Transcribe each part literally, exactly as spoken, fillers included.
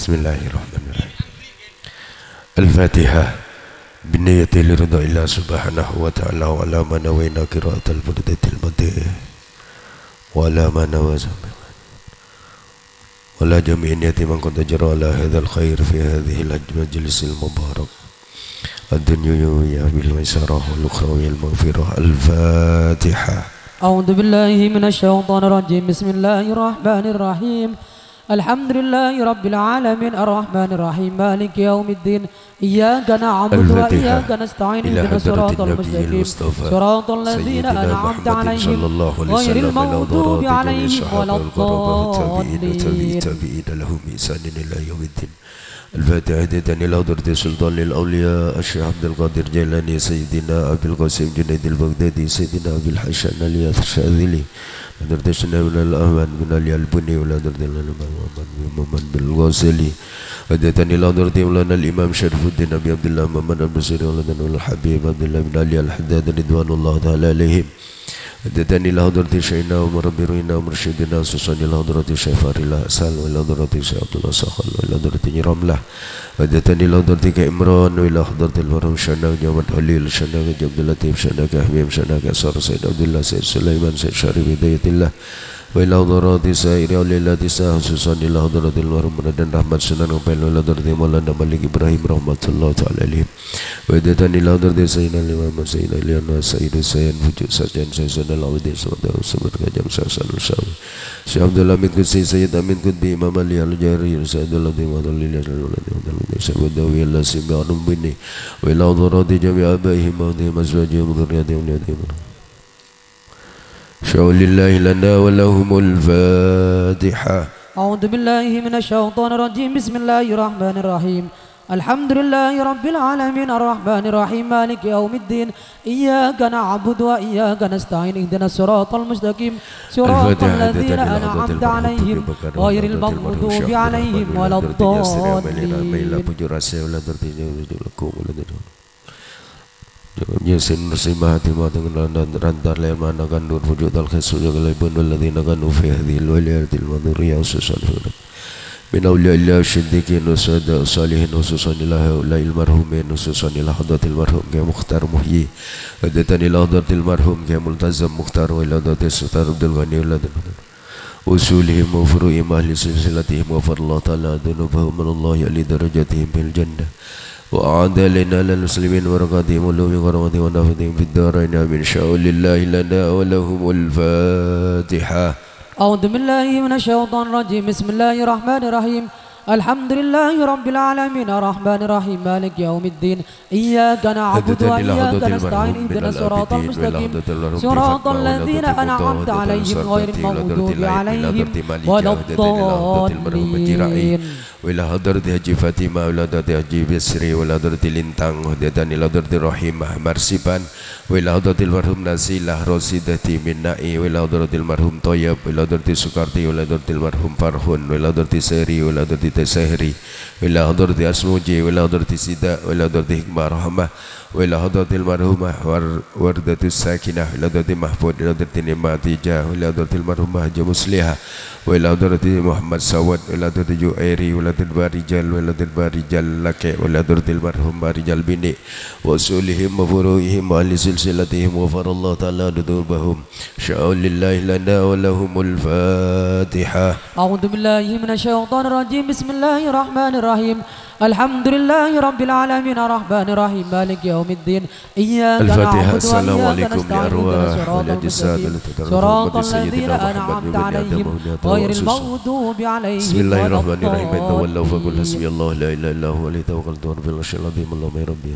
Bismillahirrahmanirrahim. Al-Fatihah. Binayati liridha illa subhanahu wa ta'ala wa ala ma nawayna qira'atal burdatil madih wa ala ma nawazam wa ala jami'in niyati man kunta jara ala hadzal khair fi hadhihi al-majlisil mubarak ad-dunyawiyya bil maisarah wal ukhrawiyya al-maghfirah. Al-Fatihah. A'udzu billahi minasy syaithanir rajim. Bismillahir rahmanir rahim. Alhamdulillahi rabbil alamin arrahmanir rahim maliki yaumiddin iyyaka na'budu wa iyyaka nasta'in ihdinas siratal mustaqim siratal ladzina an'amta 'alaihim ghairil maghdubi 'alaihim waladdallin. الفاتحة دتني لحضرة سلطان الأولياء الشيخ عبد القادر جيلاني سيدنا أبي القاسم جنيد البغدادي سيدنا أبي الحسن الياس الشاذلي حضرة سيدنا ابن الأمان بن علي البني وحضرة محمد بن الغازلي دتني لحضرة مولانا الإمام شرف الدين أبي عبد الله محمد البصري وحضرة الحبيب عبد الله بن علي الحداد رضوان الله تعالى عليهم دتني لحضرة شيخنا ومربي روينا ومرشدنا سوساني لحضرة شيخ فارلا أسال ولحضرة شيخ عبد الله ساخل ولحضرة نيرامله ودتني لحضرة كإمران ولحضرة المرحوم شناك جامد خليل شناك عبد اللطيف شناك حميم شناك أسار سيد عبد الله سيد سليمان سيد شريف هداية الله ولحضرة سائر أولياء الله خصوصا لحضرة المرحوم ردان رحمت سنان وبين ولحضرة مولانا مالك إبراهيم رحمة الله تعالى عليه ودتني لحضرة سيدنا الإمام سيدنا اليانا سيد سيد وجود سجن سيدنا العودين سمده وسمد كجام ساسان الشاوي Syekh Abdul Hamid Qudsi Sayyid Amin Qutbi Imam Ali Al-Jari Sayyidul Latif Wadhalil Sayyid Dawi Al-Lasim Ba'anum Bini wa ila udhurati jami' abaihim wa adhim azwajihim wa dhurriyatihim wa adhim Syaulillahi lana wa lahumul Fatihah. A'udhu billahi minasyaitanir rajim. Bismillahirrahmanirrahim. Alhamdulillahi rabbil alamin arrahmanir rahim maliki yaumiddin iyyaka na'budu wa iyyaka nasta'in ihdinas siratal mustaqim siratal ladzina an'amta 'alaihim ghairil maghdubi 'alaihim waladdallin. Yasin musibati ma dengan rantar lema nakan nur wujud al-khasul galibun alladhina kanu fi hadhil waliyatil madhuriyah ususan min awliyaillah syiddiqin usada salihin ususan ilah ulail marhumin ususan ilah hadatil marhum ya mukhtar muhyi hadatani ila hadatil marhum ya multazam mukhtar wa ila hadatil sultan abdul ghani uladun usulihim wa furu'im ahli silsilatihim wa fadla ta'ala dunubahum minallahi ali darajatihim bil jannah wa a'adha lana lil muslimin wa raqatihim ulumi qaramati wa nafidhim fid darain min syaulillahi lana wa lahumul Fatihah. A'udzu billahi minasyaitonir rajim. Bismillahirrahmanirrahim. Alhamdulillahi rabbil alamin arrahmanir rahim maliki yaumiddin iyyaka na'budu wa iyyaka nasta'in ihdinas siratal mustaqim siratal ladzina an'amta 'alaihim ghairil maghdubi 'alaihim waladdallin. Wila hadrati Haji Fatimah wila hadrati Haji Bisri wila hadrati Lintang hadatan ila hadrati Rahimah Marsipan wila hadrati marhum Nasilah Rosidati Minnai wila hadrati marhum Toyab wila hadrati Sukarti wila hadrati marhum Farhun wila hadrati Seri wila hadrati Tesehri wila hadrati Asmuji wila hadrati Sida wila hadrati Hikmah Rahmah wila hadrati marhumah Wardatus Sakinah wila hadrati Mahfud wila hadrati Nimatijah wila hadrati marhumah Haji Muslihah wila hadrati Muhammad Sawad wila hadrati Ju'airi wila hadrati Barijal wila hadrati Barijal Lake wila hadrati marhum Barijal Bini wa usulihim wa furu'ihim wa ahli silsilatihim wa farallahu ta'ala dudubahum sya'ulillahi lana wa lahumul Fatihah. A'udhu billahi minasyaitanir rajim. Bismillahirrahmanirrahim. Alhamdulillahi rabbil alamin arrahmanir rahim maliki yaumiddin iyyaka na'budu wa iyyaka nasta'in siratal ladzina an'amta 'alaihim ghairil maghdubi 'alaihim. Bismillahirrahmanirrahim. Tawallu fa qul hasbiyallahu la ilaha illa huwa alayhi tawakkaltu wa rabbil arsyil azim Allahumma rabbi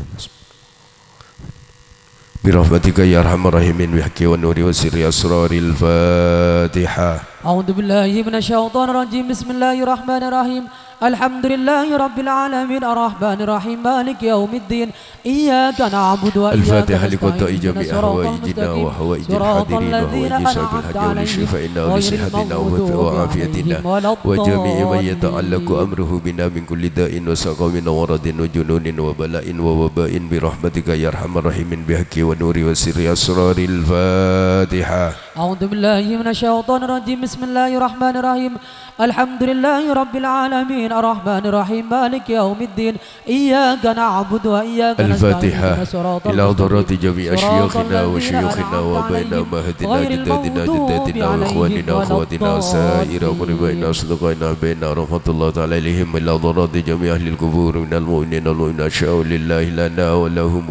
birahmatika ya arhamar rahimin bihaqqi wan nuri wa sirri asraril Fatihah. A'udzu billahi minasyaitonir rajim. Bismillahirrahmanirrahim. Alhamdulillahi rabbil alamin arrahmanir rahim maliki yaumiddin iyyaka na'budu wa iyyaka nasta'in ihdinas siratal mustaqim siratal ladzina an'amta 'alaihim ghairil maghdubi 'alaihim waladdallin. Wa jami'i man yata'allaqu amruhu bina min kulli da'in wa saqamin wa radin wa jununin wa bala'in wa waba'in bi rahmatika ya arhamar rahimin bihaqqi wa nuri wa sirri asraril Fatihah. A'udzu billahi minasyaitonir rajim. Bismillahirrahmanirrahim. Alhamdulillahi rabbil alamin العالمين الرحمن الرحيم مالك يوم الدين إياك نعبد وإياك نستعين الفاتحة إلى حضرات جميع شيوخنا وشيوخنا وبين مهدنا جدادنا جداتنا وإخواننا وأخواتنا سائر قربائنا أصدقائنا بينا رحمة الله تعالى عليهم إلى حضرات جميع أهل القبور من المؤمنين والمؤمنات شاء لله لنا ولهم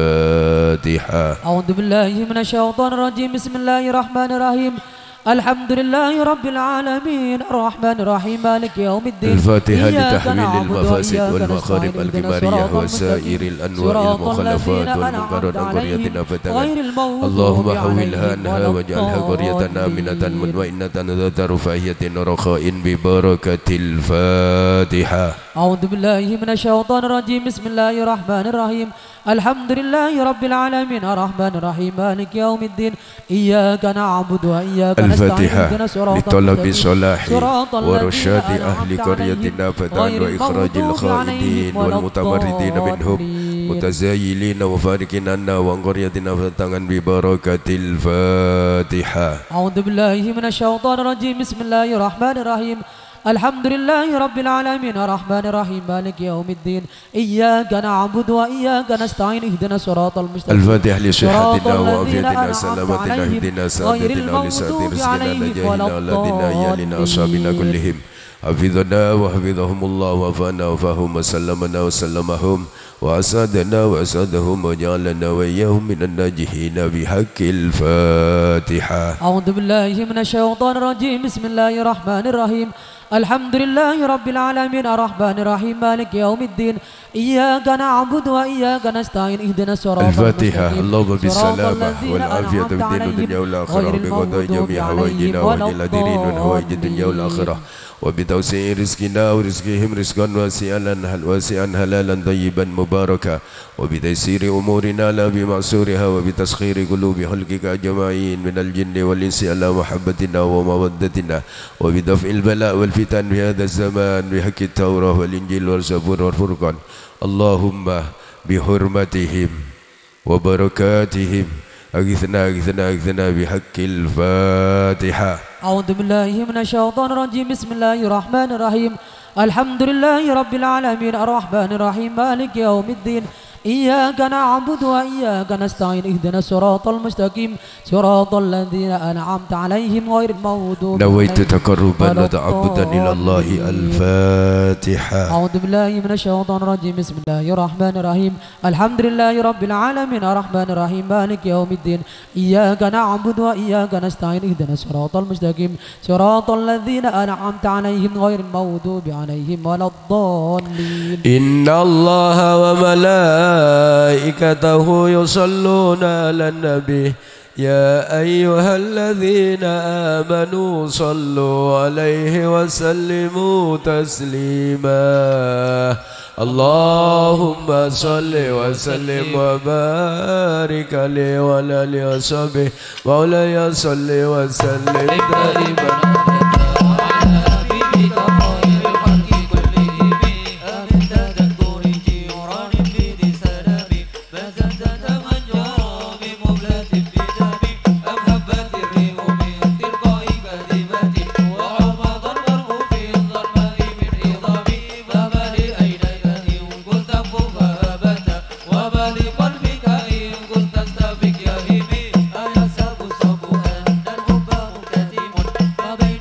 الفاتحة. أعوذ بالله من الشيطان الرجيم بسم الله الرحمن الرحيم الحمد لله رب العالمين الرحمن الرحيم مالك يوم الدين الفاتحة لتحويل المفاسد والمخارب الكمارية وسائر الأنواع المخلفات والمنكرات عن قريتنا فتغير اللهم حولها عنها واجعلها قرية آمنة مطمئنة ذات رفاهية رخاء ببركة الفاتحة. أعوذ بالله من الشيطان الرجيم بسم الله الرحمن الرحيم الحمد لله رب العالمين الرحمن الرحيم مالك يوم الدين إياك نعبد وإياك نستعين الفاتحة لطلب صلاح ورشاد أهل قريتنا فتان وإخراج الخائنين والمتمردين منهم متزايلين وفارقين عنا وعن قريتنا فتان ببركة الفاتحة. أعوذ بالله من الشيطان الرجيم بسم الله الرحمن الرحيم الحمد لله رب العالمين الرحمن الرحيم مالك يوم الدين إياك نعبد وإياك نستعين اهدنا الصراط المستقيم. الفاتحة لصحتنا وعافيتنا سلامتنا اهدنا سعادتنا ولسعة رزقنا نجاحنا ولدنا أيالنا أصحابنا كلهم حفظنا وحفظهم الله وفانا وفاهم وسلمنا وسلمهم وأسعدنا وأسعدهم وجعلنا وإياهم من الناجحين بحق الفاتحة. أعوذ بالله من الشيطان الرجيم بسم الله الرحمن الرحيم الحمد لله رب العالمين الرحمن الرحيم مالك يوم الدين إياك نعبد وإياك نستعين اهدنا الصراط الفاتحة. اللهم بالسلامة والعافية في الدين والدنيا والآخرة بقضاء جميع حوائجنا وإلى دينين من حوائج الدنيا والآخرة وبتوسيع رزقنا ورزقهم رزقا واسعا واسعا حلالا طيبا مباركا وبتيسير أمورنا لا بمعسورها وبتسخير قلوب خلقك أجمعين من الجن والإنس على محبتنا ومودتنا وبدفع البلاء والفتن في هذا الزمان بحق التوراة والإنجيل والزبور والفرقان اللهم بحرمتهم وبركاتهم أغثنا أغثنا أغثنا بحق الفاتحة. أعوذ بالله من الشيطان الرجيم بسم الله الرحمن الرحيم الحمد لله رب العالمين الرحمن الرحيم مالك يوم الدين إياك نعبد وإياك نستعين اهدنا الصراط المستقيم صراط الذين أنعمت عليهم غير المغضوب نويت تقربا وتعبدا إلى الله. الفاتحة. أعوذ بالله من الشيطان الرجيم بسم الله الرحمن الرحيم الحمد لله رب العالمين الرحمن الرحيم مالك يوم الدين إياك نعبد وإياك نستعين اهدنا الصراط المستقيم صراط الذين أنعمت عليهم غير المغضوب عليهم ولا الضالين. إن الله وملائكته ملائكته يصلون على النبي يا أيها الذين آمنوا صلوا عليه وسلموا تسليما. اللهم صل وسلم وبارك عليه وعلى آله وصحبه مولاي صل وسلم دائما Bye.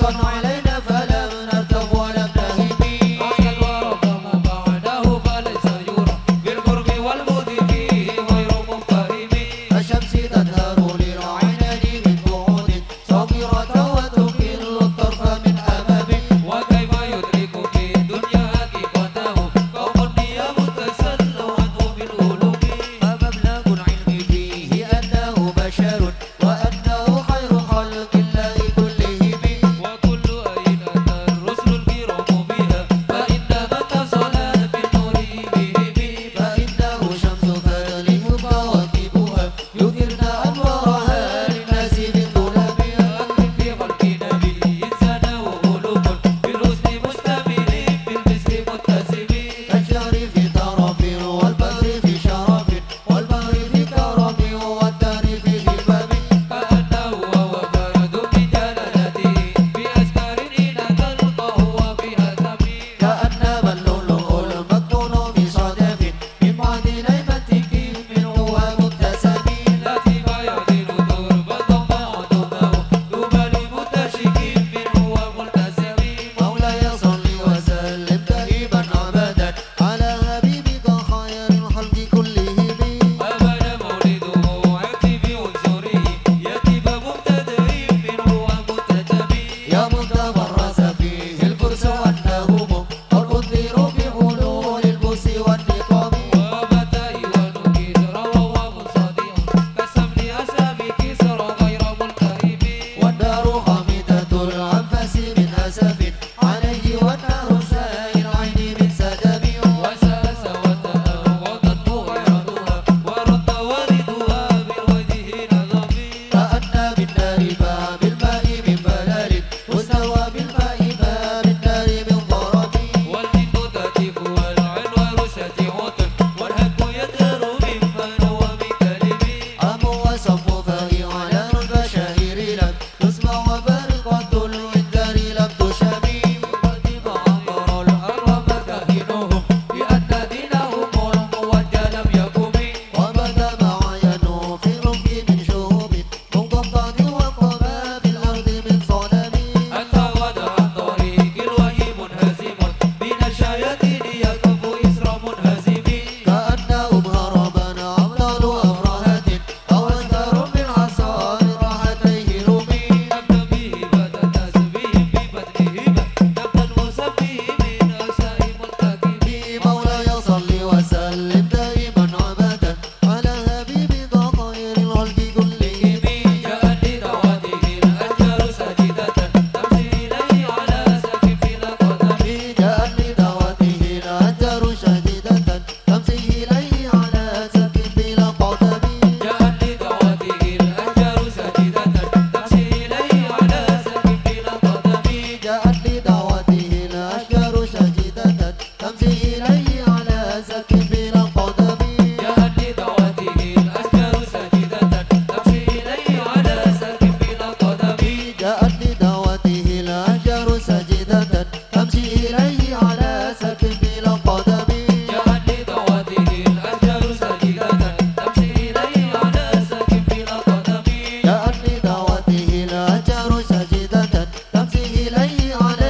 جاءت لدعوته الأشجار ساجدة تمشي إليه على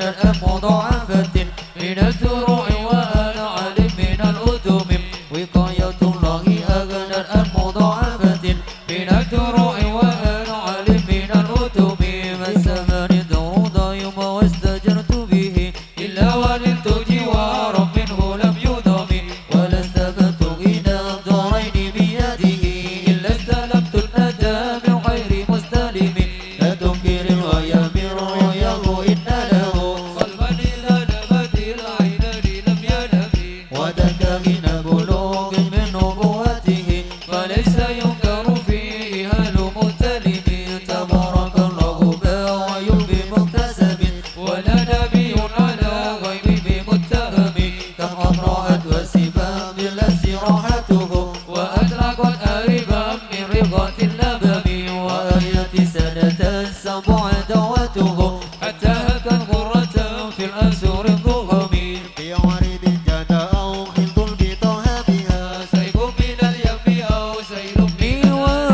أغنى مضاعفة من الدروع وأنعال من الأدم وقاية الله أغنى مضاعفة من الدروع وأنعال من الأدم فالزمان دور يوم واستجرت به إلا وللت جوارا منه لم يدم ولا استبت غنى الدارين بيده إلا استلمت الندى من غير مستلم لا تنكر الغيامر رؤياه إن له قلبا إذا نبت العينان لم ينم وذاك غنى بلوغ من نبوته فليس ينكر فيه هل متلم تبارك الله باع يلبي مكتسب ولا نبي على غيب بمتهم كم أطرأت وسبا باللبس راحته وأدركت أربا من ربغة اللبب وآية سنة سبع دعوته حتى هكت غرة في الأسور الضغم في عرض الجنة أو خلط البطه بها سيف من اليم أو سيل من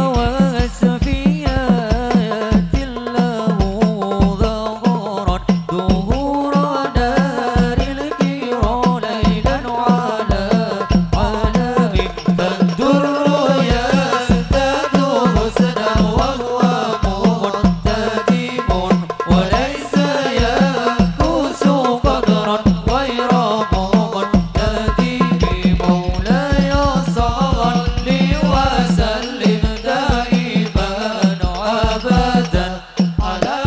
والسفيات له ظهرا ظهور نار الكير ليلا على عالم فالدر يزداد حسنا وهو منتدم وليس ينقص قدرا غير منتدم مولاي صل وسلم دائما أبدا على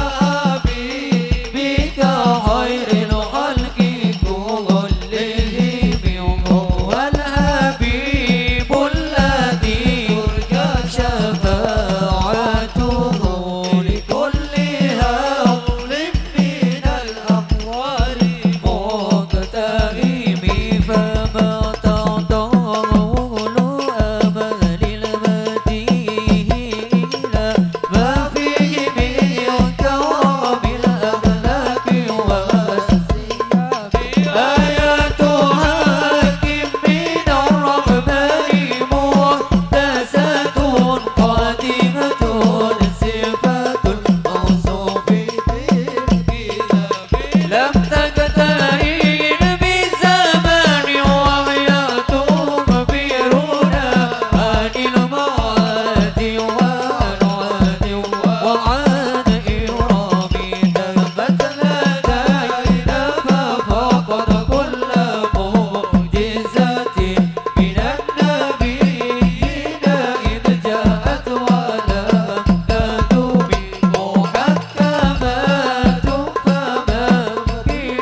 حبيبك خير الخلق كلهم هو الحبيب الذي ترجى شفاعته لكل هول من الأموال مقتهم فما تطول أمل المدين ما فيه من كرم الأخلاق والسياب آيات حاكم من الرحمن محدثة قديمة صفة الموصوف بالكتاب لم تكتئن بالزمان وهي تخبرنا عن المواد والعاد وعن إرام ثبت لدينا ففقد كل معجزة من النبيين إذ جاءت ولم تدم محكمات فما مكين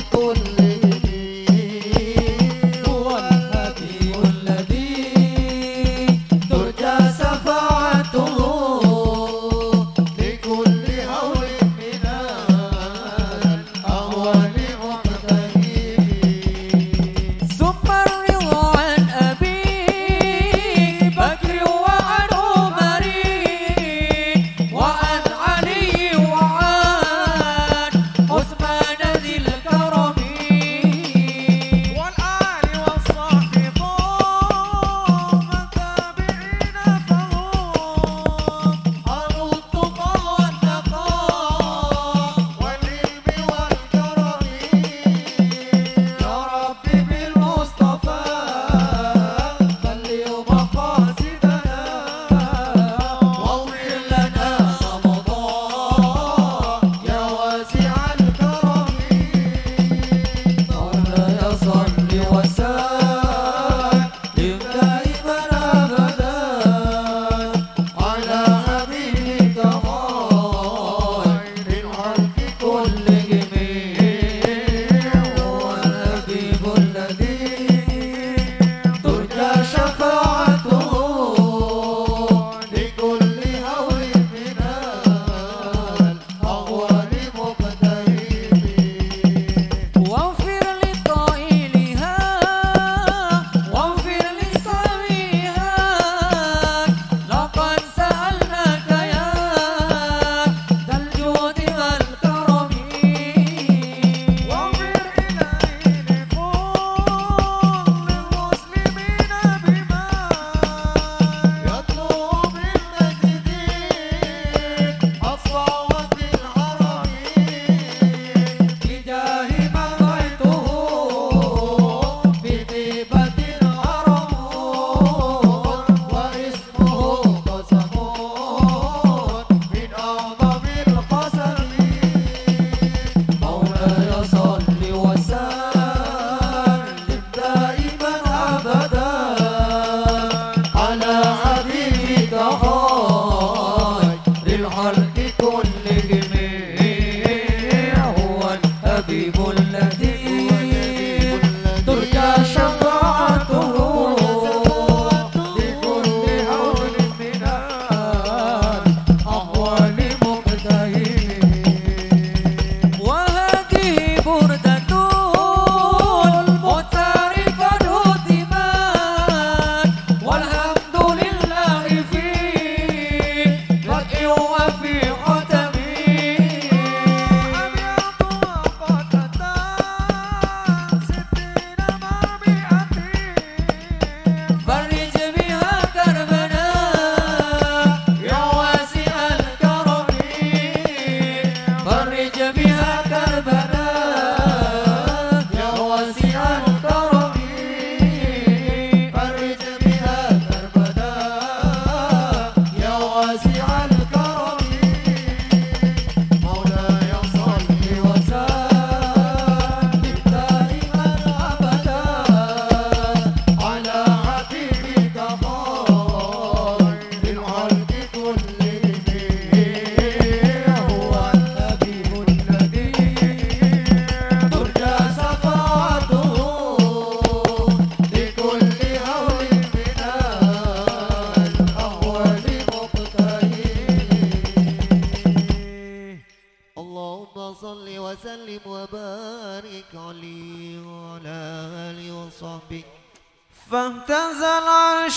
فاهتزل عرش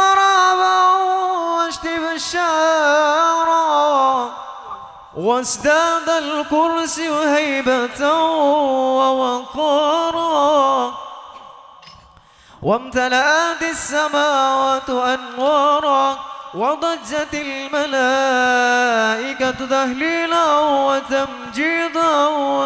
ضربا واشتب الشارع وازداد الكرسي هيبة ووقارا وامتلأت السماوات أنوارا وضجت الملائكة تهليلا وتمجيدا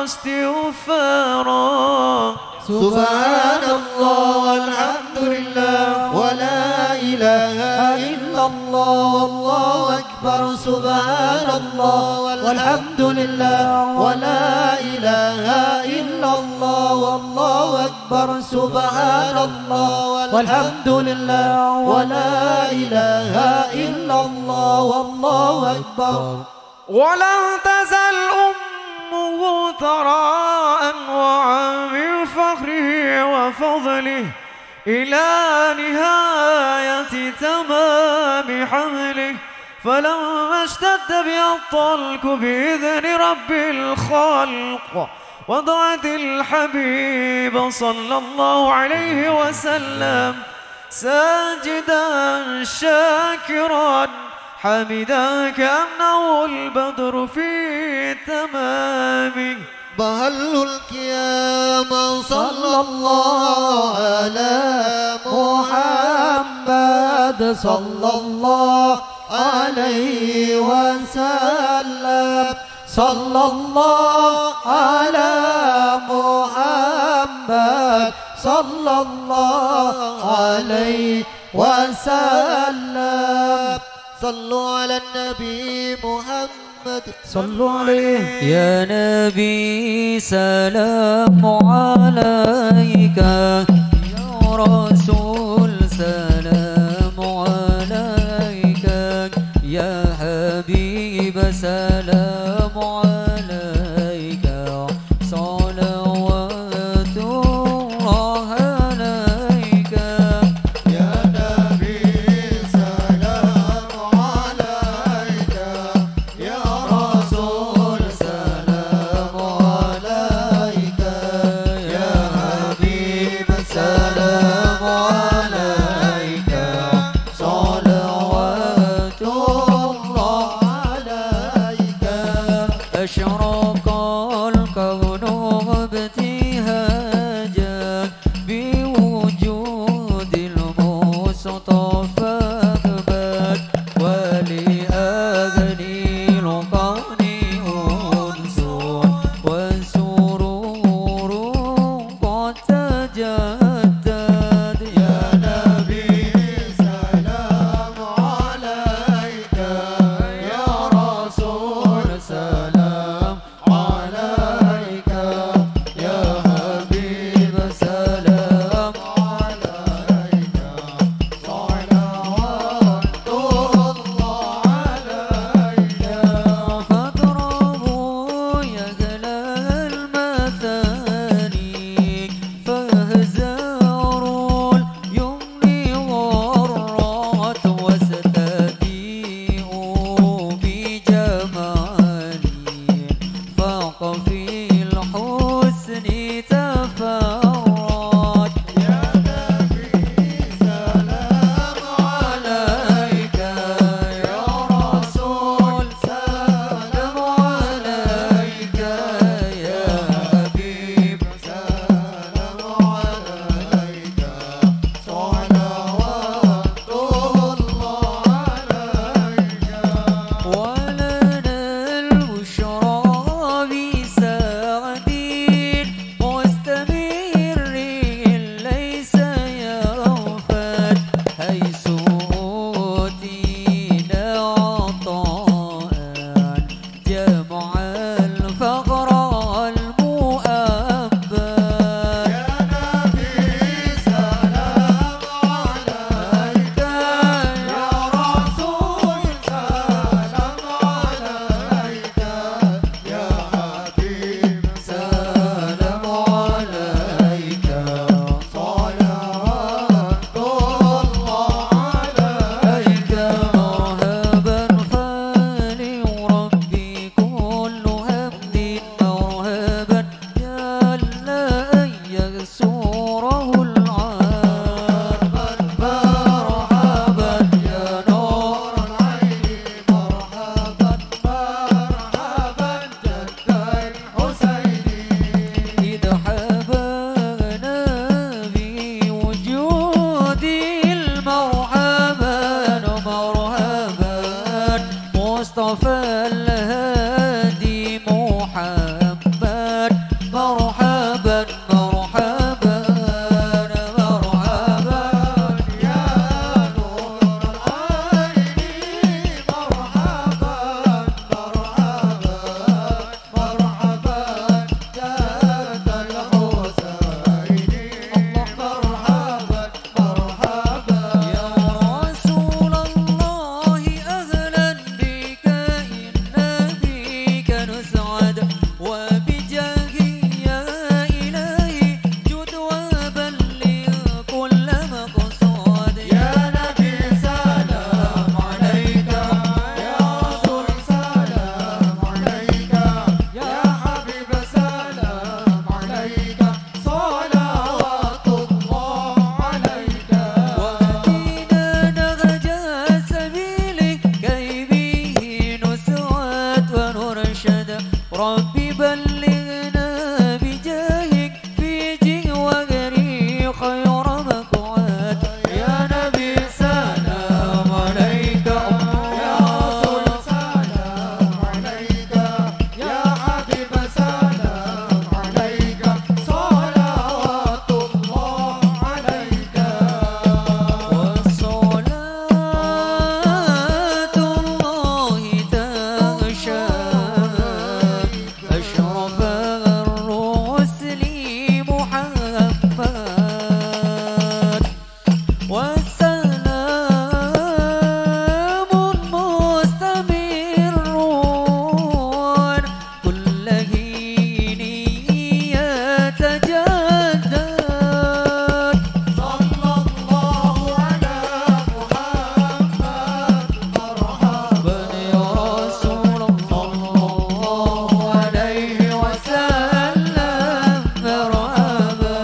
واستغفارا سبحان الله والحمد لله ولا إله إلا الله والله أكبر سبحان الله والحمد لله ولا إله إلا الله والله أكبر سبحان الله والحمد لله ولا إله إلا الله والله أكبر. ولم تزل أمه ثراء وعام فخره وفضله إلى نهاية تمام حمله. فلما اشتد به الطلق بإذن رب الخلق وضعت الحبيب صلى الله عليه وسلم ساجدا شاكرا حمدا كأنه البدر في تمامه. بهل القيام صلى الله على محمد صلى الله عليه وسلم. صلى الله على محمد صلى الله عليه وسلم. صلوا على النبي محمد صلوا عليه. يا نبي سلام عليك، يا رسول سلام عليك، يا حبيب سلام عليك، صلوات الله عليك. يا نبي سلام عليك، يا رسول سلام عليك، يا حبيب سلام عليك، صلوات الله عليك. أشرق الكون ابتهاجا بوجود المصطفى أكبر، ولأغني القرن أنس وسرور قد تجدد. يا نبي سلام عليك، يا رسول سلام عليك، يا حبيب سلام عليك، صلوات الله عليك. فاضربوا يا أهل المثاني فاهزروا اليمن والرات واستديئوا بجمالي فاق في الحسن تفرج. يا نبي سلام عليك، يا رسول سلام عليك، يا حبيب سلام عليك، صلوات الله عليك. ولنا البشرى بسعد مستمر ليس يوفد، حيث أوتينا عطاء جمع الفقر المؤبد. يا نبي سلام عليك، يا رسول سلام عليك، يا حبيب سلام عليك، صلوات الله عليك. مرحبا فليربي كل همد، مرحبا يا لا يسوره العار. مرحبا يا نور العين، مرحبا مرحبا جد الحسين. إذ حبانا بوجود المرحبا، مرحبا مصطفى الهادي محمد، مرحبا مرحبا وقري خير مقعد يا نبي سلام عليك يا رسول سلام عليك يا حبيب سلام عليك صلوات الله عليك والصلاة الله تغشى أشرف الرسل محمد والسلام مستمر كل حين يتجدد صلى الله على محمد مرحبا يا رسول الله عليه وسلم مرحبا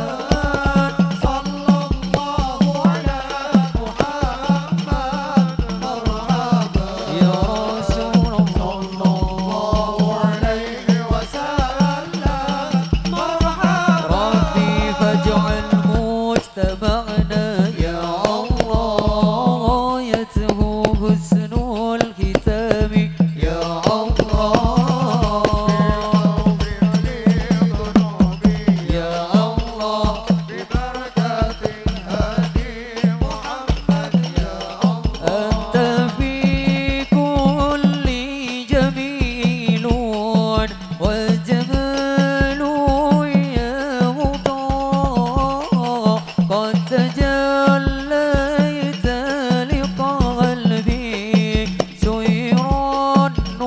صلى الله على محمد مرحبا يا رسول الله عليه وسلم مرحبا ربي فاجعل مجتمعنا يا الله يته حسن الختام يا الله يا الله ببركة الهادي محمد يا الله أنت في كل جميل والجمال يا مطاع قد تجليت لقلبي سيرا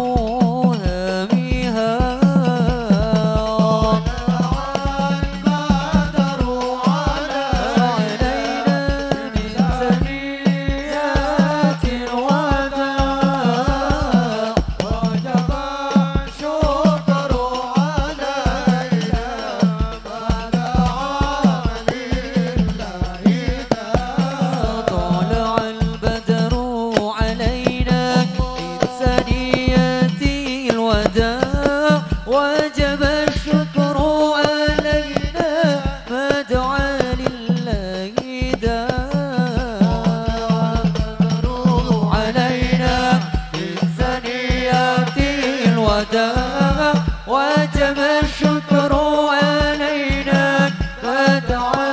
نهامها البدر علينا من ثنيات الوداع وجب الشكر علينا ما دعا لله طلع البدر علينا من ثنيات الوداع وجب الشكر علينا ما دعا لله علينا من ثنيات الوداع وجب الشكر علينا ما دعا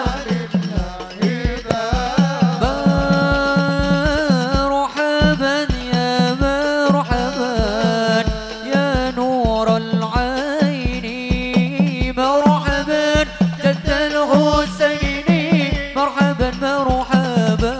مرحبا يا مرحبا يا نور العين مرحبا جد الحسين مرحبا مرحبا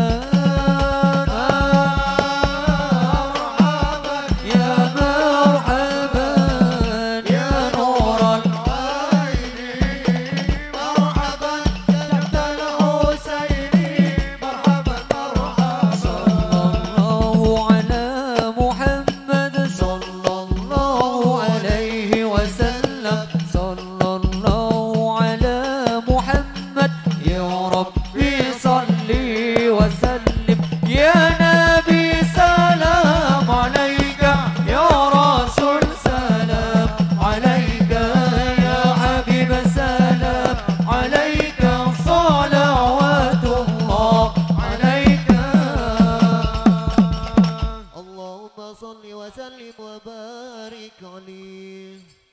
يا مرحبا يا نور العين مرحبا جد الحسين مرحبا مرحبا صلى الله على محمد صلى الله عليه وسلم صلى الله على محمد يا ربي صل وسلم يا نبي سلام عليك يا رسول سلام عليك يا حبيب سلام عليك صلوات الله عليك اللهم صل وسلم وبارك عليه